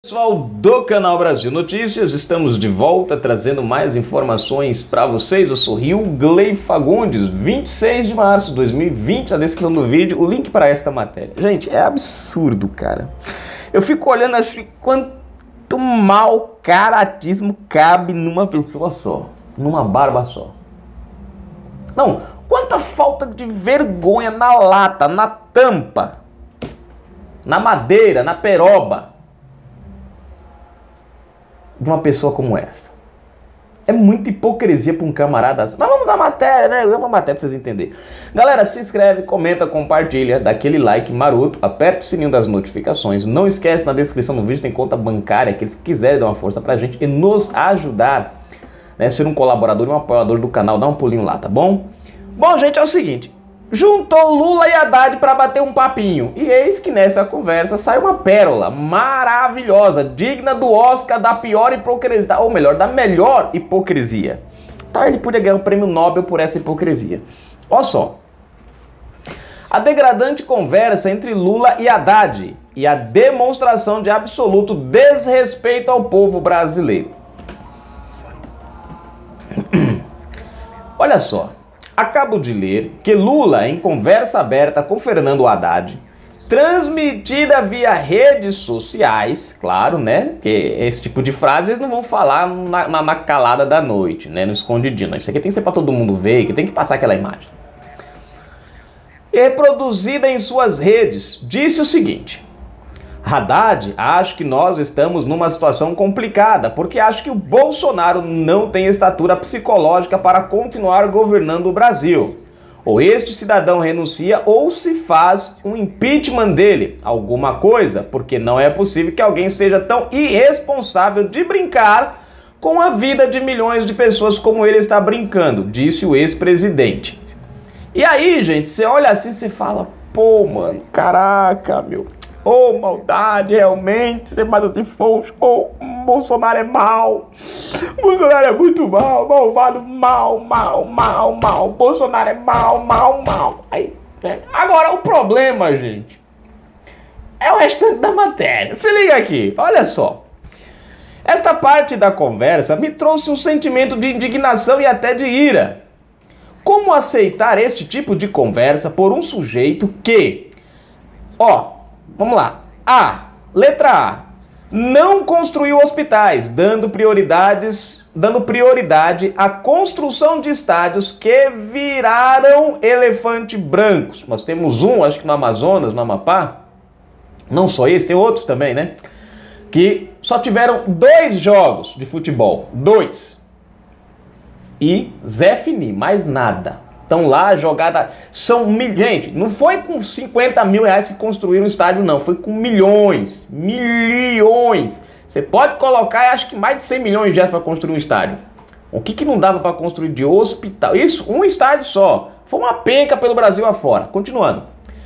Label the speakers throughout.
Speaker 1: Pessoal do canal Brasil Notícias, estamos de volta trazendo mais informações para vocês. Eu sou Rio Gley Fagundes, 26 de março de 2020, a descrição do vídeo, o link para esta matéria. Gente, é absurdo, cara. Eu fico olhando assim, quanto mau caratismo cabe numa pessoa só, numa barba só. Não, quanta falta de vergonha na lata, na tampa, na madeira, na peroba de uma pessoa como essa. É muita hipocrisia para um camarada assim. Mas vamos à matéria, né? Vamos à matéria para vocês entenderem. Galera, se inscreve, comenta, compartilha, dá aquele like maroto, aperta o sininho das notificações. Não esquece, na descrição do vídeo tem conta bancária, que eles quiserem dar uma força pra gente e nos ajudar, né? Ser um colaborador e um apoiador do canal, dá um pulinho lá, tá bom? Bom, gente, é o seguinte. Juntou Lula e Haddad para bater um papinho. E eis que nessa conversa sai uma pérola maravilhosa, digna do Oscar da pior hipocrisia, ou melhor, da melhor hipocrisia. Tá, ele podia ganhar o prêmio Nobel por essa hipocrisia. Olha só. A degradante conversa entre Lula e Haddad e a demonstração de absoluto desrespeito ao povo brasileiro. Olha só. Acabo de ler que Lula, em conversa aberta com Fernando Haddad, transmitida via redes sociais, claro, né? Porque esse tipo de frase eles não vão falar na calada da noite, né? No escondidinho. Isso aqui tem que ser para todo mundo ver, que tem que passar aquela imagem. E reproduzida em suas redes, disse o seguinte: Haddad, acho que nós estamos numa situação complicada, porque acho que o Bolsonaro não tem estatura psicológica para continuar governando o Brasil. Ou este cidadão renuncia ou se faz um impeachment dele, alguma coisa, porque não é possível que alguém seja tão irresponsável de brincar com a vida de milhões de pessoas como ele está brincando, disse o ex-presidente. E aí, gente, você olha assim e você fala, pô, mano, caraca, meu... Oh, maldade, realmente, você faz assim, oh, Bolsonaro é mal, Bolsonaro é muito mal, malvado, mal, Bolsonaro é mal. Aí, né? Agora, o problema, gente, é o restante da matéria. Se liga aqui, olha só. Esta parte da conversa me trouxe um sentimento de indignação e até de ira. Como aceitar este tipo de conversa por um sujeito que, vamos lá. Letra A. Não construiu hospitais, dando prioridade à construção de estádios que viraram elefante brancos. Nós temos um, acho que no Amazonas, no Amapá. Não só esse, tem outros também, né? Que só tiveram 2 jogos de futebol. 2. E Zé Fini, mais nada. Estão lá, jogada... Gente, não foi com 50 mil reais que construíram um estádio, não. Foi com milhões. Milhões. Você pode colocar, acho que mais de 100 milhões de reais para construir um estádio. O que não dava para construir de hospital? Isso, um estádio só. Foi uma penca pelo Brasil afora. Continuando.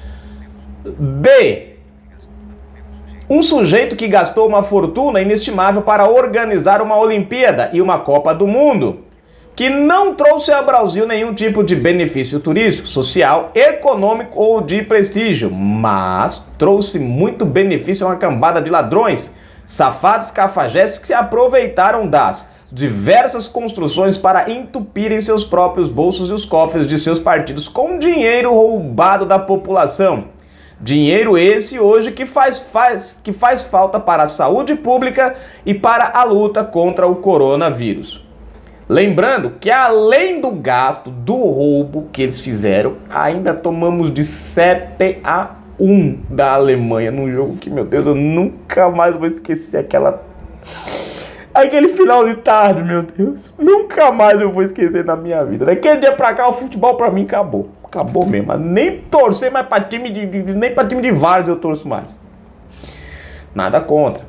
Speaker 1: B. Um sujeito que gastou uma fortuna inestimável para organizar uma Olimpíada e uma Copa do Mundo, que não trouxe ao Brasil nenhum tipo de benefício turístico, social, econômico ou de prestígio, mas trouxe muito benefício a uma cambada de ladrões, safados cafajestes que se aproveitaram das diversas construções para entupirem seus próprios bolsos e os cofres de seus partidos com dinheiro roubado da população. Dinheiro esse hoje que faz falta para a saúde pública e para a luta contra o coronavírus. Lembrando que além do gasto, do roubo que eles fizeram, ainda tomamos de 7-1 da Alemanha num jogo que, meu Deus, eu nunca mais vou esquecer aquele final de tarde, meu Deus. Nunca mais eu vou esquecer na minha vida. Daquele dia pra cá o futebol pra mim acabou. Acabou mesmo. Nem torcer mais pra time nem pra time de vários eu torço mais. Nada contra.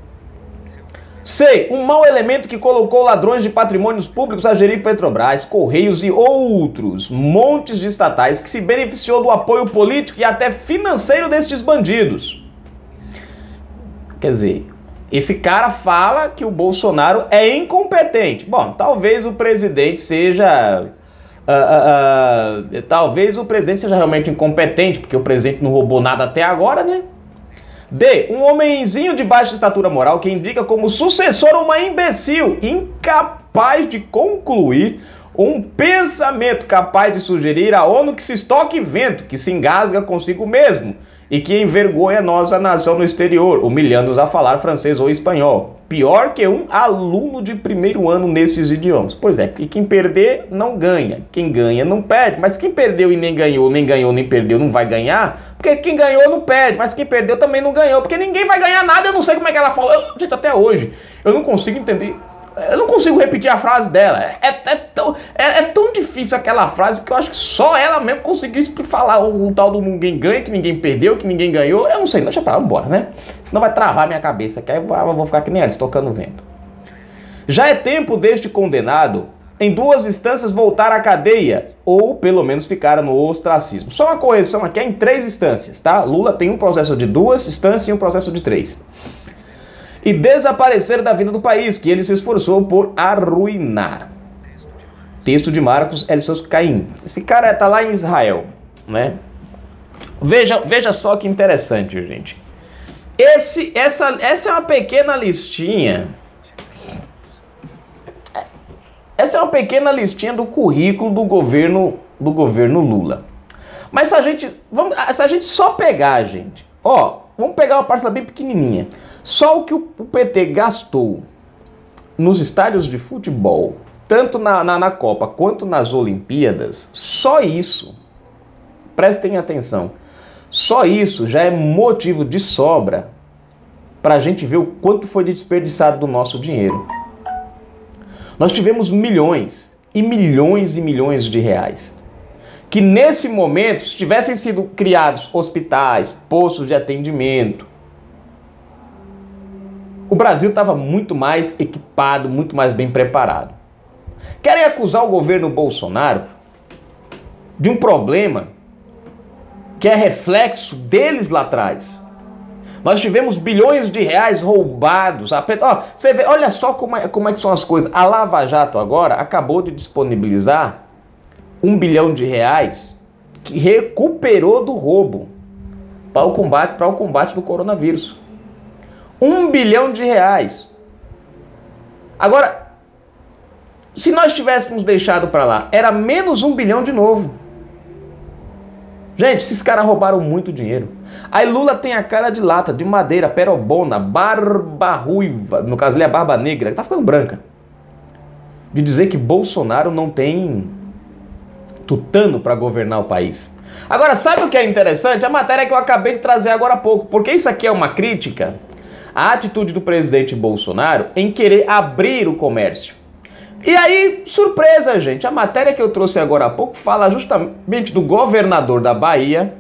Speaker 1: C. Um mau elemento que colocou ladrões de patrimônios públicos a gerir Petrobras, Correios e outros montes de estatais que se beneficiou do apoio político e até financeiro destes bandidos. Quer dizer, esse cara fala que o Bolsonaro é incompetente. Bom, talvez o presidente seja... talvez o presidente seja realmente incompetente, porque o presidente não roubou nada até agora, né? D. Um homenzinho de baixa estatura moral que indica como sucessor uma imbecil, incapaz de concluir um pensamento capaz de sugerir à ONU que se estoque vento, que se engasga consigo mesmo e que envergonha nossa nação no exterior, humilhando-os a falar francês ou espanhol. Pior que um aluno de primeiro ano nesses idiomas. Pois é, porque quem perder não ganha, quem ganha não perde, mas quem perdeu e nem ganhou, nem perdeu, não vai ganhar, porque quem ganhou não perde, mas quem perdeu também não ganhou, porque ninguém vai ganhar nada. Eu não sei como é que ela falou, gente, até hoje, eu não consigo entender. Eu não consigo repetir a frase dela. É tão difícil aquela frase que eu acho que só ela mesmo conseguiu falar o tal do ninguém ganha, que ninguém perdeu, que ninguém ganhou. Eu não sei, deixa pra lá, vambora, né? Senão vai travar minha cabeça, que aí eu vou ficar que nem eles, tocando vento. Já é tempo deste condenado, em 2 instâncias, voltar à cadeia, ou pelo menos ficar no ostracismo. Só uma correção aqui, é em 3 instâncias, tá? Lula tem um processo de 2 instâncias e um processo de 3. E desaparecer da vida do país, que ele se esforçou por arruinar. Texto de Marcos Elsos Caim. Esse cara tá lá em Israel, né? Veja só que interessante, gente. Essa é uma pequena listinha. Essa é uma pequena listinha do currículo do governo Lula. Mas se a gente só pegar, gente, vamos pegar uma parcela bem pequenininha. Só o que o PT gastou nos estádios de futebol, tanto na Copa quanto nas Olimpíadas, só isso, prestem atenção, só isso já é motivo de sobra para a gente ver o quanto foi desperdiçado do nosso dinheiro. Nós tivemos milhões e milhões e milhões de reais, que nesse momento, se tivessem sido criados hospitais, postos de atendimento, o Brasil estava muito mais equipado, muito mais bem preparado. Querem acusar o governo Bolsonaro de um problema que é reflexo deles lá atrás. Nós tivemos bilhões de reais roubados. Você vê, olha só como é que são as coisas. A Lava Jato agora acabou de disponibilizar 1 bilhão de reais que recuperou do roubo para o combate do coronavírus. 1 bilhão de reais. Agora, se nós tivéssemos deixado para lá, era menos 1 bilhão de novo. Gente, esses caras roubaram muito dinheiro. Aí Lula tem a cara de lata, de madeira, perobona, barba ruiva, no caso ali é a barba negra, que tá ficando branca, de dizer que Bolsonaro não tem tutano para governar o país. Agora, sabe o que é interessante? A matéria que eu acabei de trazer agora há pouco, porque isso aqui é uma crítica à atitude do presidente Bolsonaro em querer abrir o comércio. E aí, surpresa, gente, a matéria que eu trouxe agora há pouco fala justamente do governador da Bahia,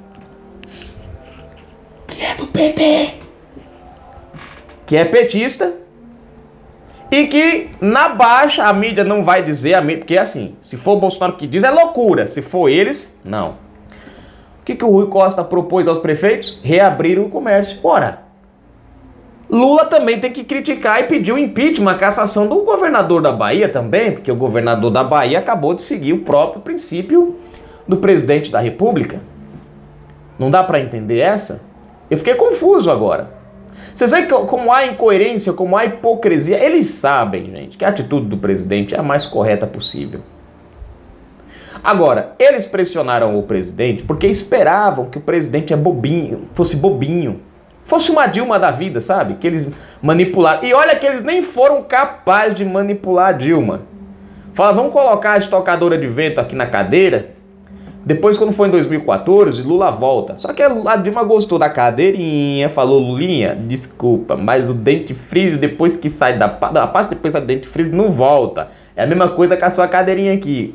Speaker 1: que é do PT, que é petista, e que na baixa a mídia não vai dizer, porque assim, se for o Bolsonaro que diz é loucura, se for eles, não. O que o Rui Costa propôs aos prefeitos? Reabrir o comércio. Ora, Lula também tem que criticar e pedir o impeachment, a cassação do governador da Bahia também, porque o governador da Bahia acabou de seguir o próprio princípio do presidente da República. Não dá para entender essa? Eu fiquei confuso agora. Vocês veem como há incoerência, como há hipocrisia. Eles sabem, gente, que a atitude do presidente é a mais correta possível. Agora, eles pressionaram o presidente porque esperavam que o presidente fosse bobinho. Fosse uma Dilma da vida, sabe? Que eles manipularam. E olha que eles nem foram capazes de manipular a Dilma. Fala, vamos colocar a estocadora de vento aqui na cadeira. Depois, quando foi em 2014, Lula volta. Só que a Dilma gostou da cadeirinha, falou, Lulinha, desculpa, mas o dentifrício depois que sai da parte depois do dentifrício não volta. É a mesma coisa com a sua cadeirinha aqui.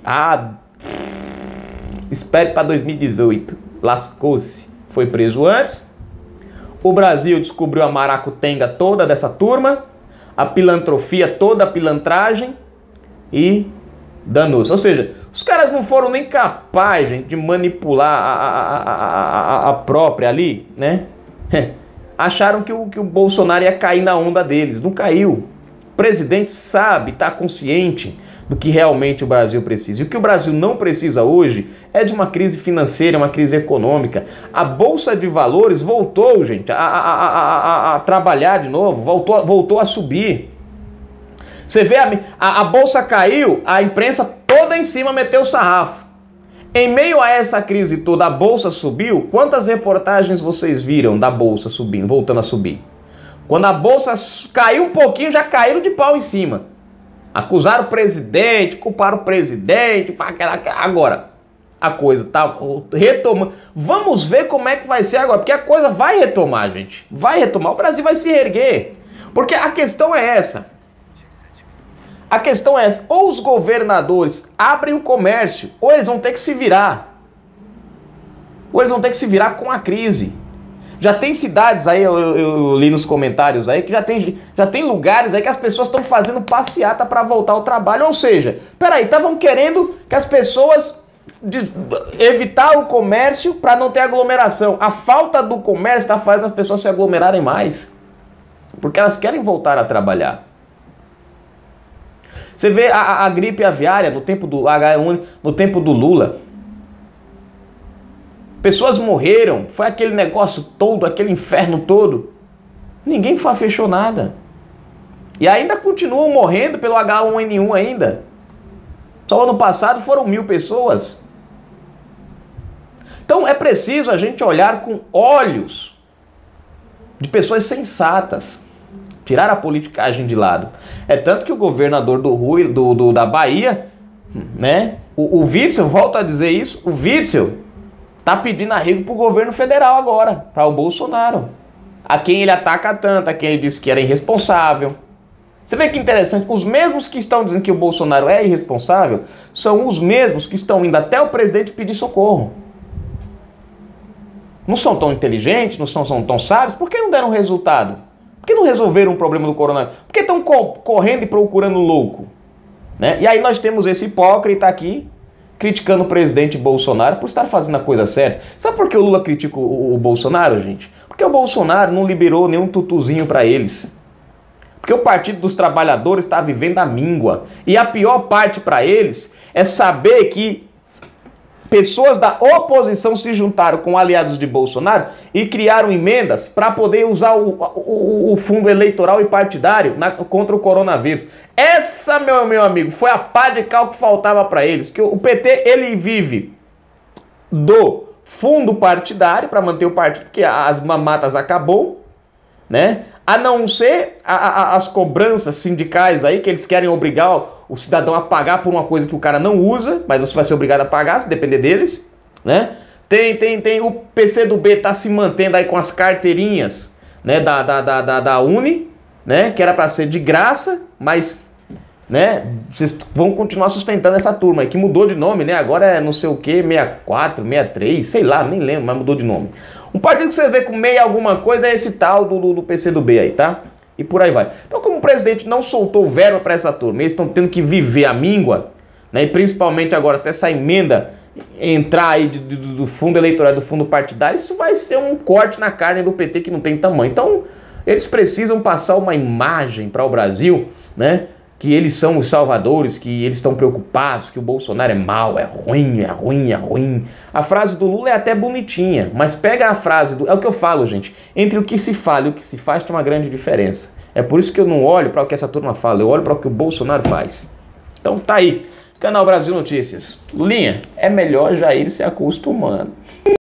Speaker 1: Espere para 2018. Lascou-se. Foi preso antes. O Brasil descobriu a maracutenga toda dessa turma, a pilantrofia toda, a pilantragem e danou-se. Ou seja, os caras não foram nem capazes, gente, de manipular a própria ali, né? Acharam que o Bolsonaro ia cair na onda deles. Não caiu. O presidente sabe, está consciente do que realmente o Brasil precisa. E o que o Brasil não precisa hoje é de uma crise financeira, uma crise econômica. A Bolsa de Valores voltou, gente, a trabalhar de novo, voltou a subir. Você vê, a Bolsa caiu, a imprensa toda em cima meteu o sarrafo. Em meio a essa crise toda, a Bolsa subiu. Quantas reportagens vocês viram da Bolsa subindo, voltando a subir? Quando a Bolsa caiu um pouquinho, já caíram de pau em cima. Acusaram o presidente, culparam o presidente, agora a coisa tá retomando. Vamos ver como é que vai ser agora, porque a coisa vai retomar, gente. Vai retomar, o Brasil vai se erguer. Porque a questão é essa. A questão é essa, ou os governadores abrem o comércio, ou eles vão ter que se virar. Ou eles vão ter que se virar com a crise. Já tem cidades aí, eu li nos comentários aí, que já tem lugares aí que as pessoas estão fazendo passeata para voltar ao trabalho. Ou seja, peraí, estavam querendo que as pessoas evitar o comércio para não ter aglomeração. A falta do comércio está fazendo as pessoas se aglomerarem mais. Porque elas querem voltar a trabalhar. Você vê a gripe aviária no tempo do H1N1, no tempo do Lula. Pessoas morreram, foi aquele negócio todo, aquele inferno todo. Ninguém fechou nada. E ainda continuam morrendo pelo H1N1 ainda. Só ano passado foram 1.000 pessoas. Então é preciso a gente olhar com olhos de pessoas sensatas. Tirar a politicagem de lado. É tanto que o governador da Bahia, né? O Witzel, volto a dizer isso, o Witzel tá pedindo arrego pro governo federal agora, para o Bolsonaro. A quem ele ataca tanto, a quem ele disse que era irresponsável. Você vê que interessante, os mesmos que estão dizendo que o Bolsonaro é irresponsável, são os mesmos que estão indo até o presidente pedir socorro. Não são tão inteligentes, não são tão sábios, por que não deram resultado? Por que não resolveram o problema do coronavírus? Por que estão correndo e procurando louco? Né? E aí nós temos esse hipócrita aqui, criticando o presidente Bolsonaro por estar fazendo a coisa certa. Sabe por que o Lula critica o Bolsonaro, gente? Porque o Bolsonaro não liberou nenhum tutuzinho para eles. Porque o Partido dos Trabalhadores está vivendo a míngua. E a pior parte para eles é saber que pessoas da oposição se juntaram com aliados de Bolsonaro e criaram emendas para poder usar o fundo eleitoral e partidário contra o coronavírus. Essa, meu amigo, foi a pá de cal que faltava para eles. Que o PT, ele vive do fundo partidário para manter o partido, porque as mamatas acabou, né? A não ser as cobranças sindicais aí, que eles querem obrigar o cidadão a pagar por uma coisa que o cara não usa, mas você vai ser obrigado a pagar, se depender deles, né? Tem o PCdoB tá se mantendo aí com as carteirinhas, né, da Uni, né, que era para ser de graça, mas, né, vocês vão continuar sustentando essa turma aí, que mudou de nome, né? Agora é não sei o que, 64, 63, sei lá, nem lembro, mas mudou de nome. Um partido que você vê com meia alguma coisa é esse tal do PCdoB aí, tá? E por aí vai. Então, como o presidente não soltou verba para essa turma, eles estão tendo que viver a míngua, né? E principalmente agora, se essa emenda entrar aí do fundo eleitoral, do fundo partidário, isso vai ser um corte na carne do PT que não tem tamanho. Então, eles precisam passar uma imagem para o Brasil, né? Que eles são os salvadores, que eles estão preocupados, que o Bolsonaro é mau, é ruim, é ruim, é ruim. A frase do Lula é até bonitinha, mas pega a frase do... É o que eu falo, gente. Entre o que se fala e o que se faz tem uma grande diferença. É por isso que eu não olho para o que essa turma fala, eu olho para o que o Bolsonaro faz. Então tá aí. Canal Brasil Notícias. Lulinha, é melhor já ir se acostumando.